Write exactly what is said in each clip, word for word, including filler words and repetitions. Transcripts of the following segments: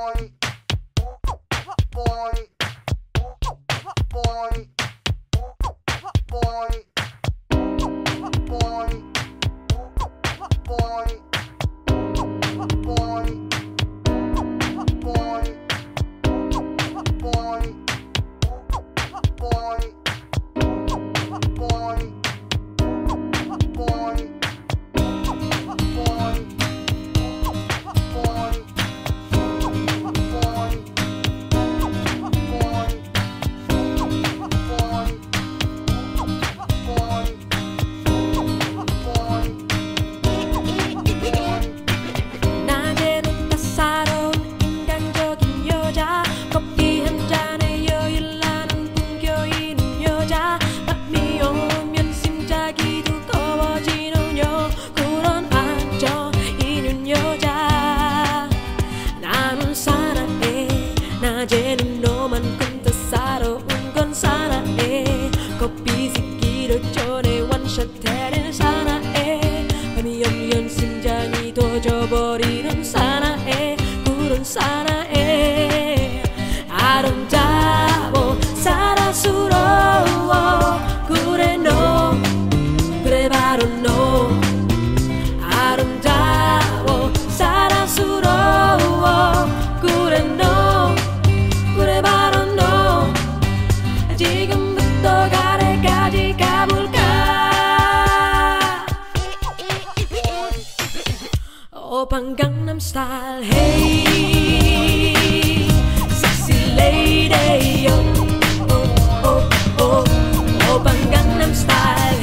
낮에는 너만큼 더 사로운 건 사나해. 커피 시키를 전에 원샷 때리는 사나해. 밤이 오면 심장이 도져버리는 사나해. 그런 사나해. 아름다워 사랑스러워. 그래 너, 그래 바로 너. 아름다워 사랑스러워. 그래 너, 그래 바로 너. 지금부터 가래까지 가볼까. 오빤 강남 스타일. Hey sexy lady. Oh, oh, oh, oh. 오빤 강남 스타일.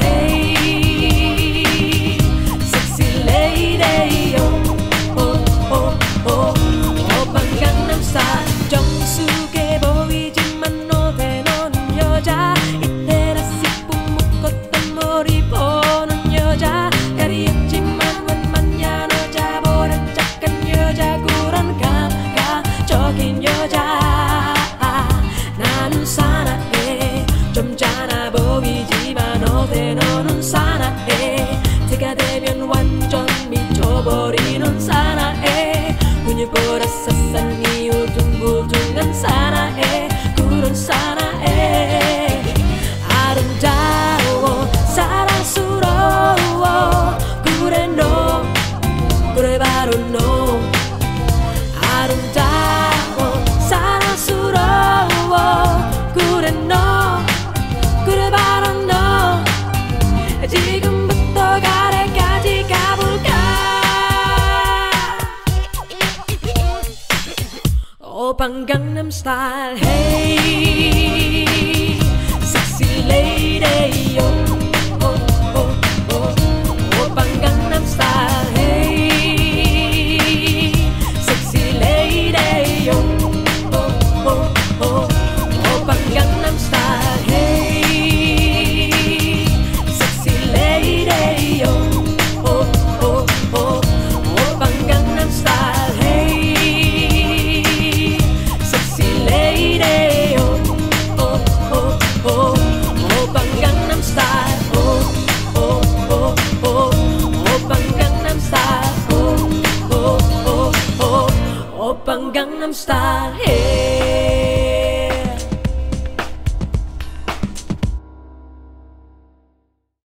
Hey sexy lady. Oh, oh, oh, oh. 오빤 강남 스타일. 정숙해 보이지만 너대 너는 여자. 이때라 씹고 묶었던 머리 보는 여자. 가리었지만 웬만한 여자보다 착한 여자. 그런 감각적인 여자. 나는 사나해. 좀 작아 보이지만 너대 너는 사나해. 때가 되면 완전 미쳐버리는 사나해. 근육보다 세상이 울퉁불퉁한 사나해. 그런 사나해. 아름다워 사랑스러워. 그래 너, 그래 바로 너. 아름다워 사랑스러워. 그래 너, 그래 바로 너. 지금부터 가래까지 가볼까. 오빤 강남 스타일. Hey sexy lady. Oh, oh, oh, oh. 오빤 강남 스타일. Hey sexy lady. Oh, oh, oh, oh. 오빤 강남 스타일. Hey sexy lady. Oh, oh, oh, oh. 오빤 강남 스타일. Hey sexy lady. Oh, oh, oh, oh. 오빤 강남 스타일. Oh, oh, oh, oh. 오빤 강남 스타일. Oh, oh, oh, oh. 오빤 강남 스타일.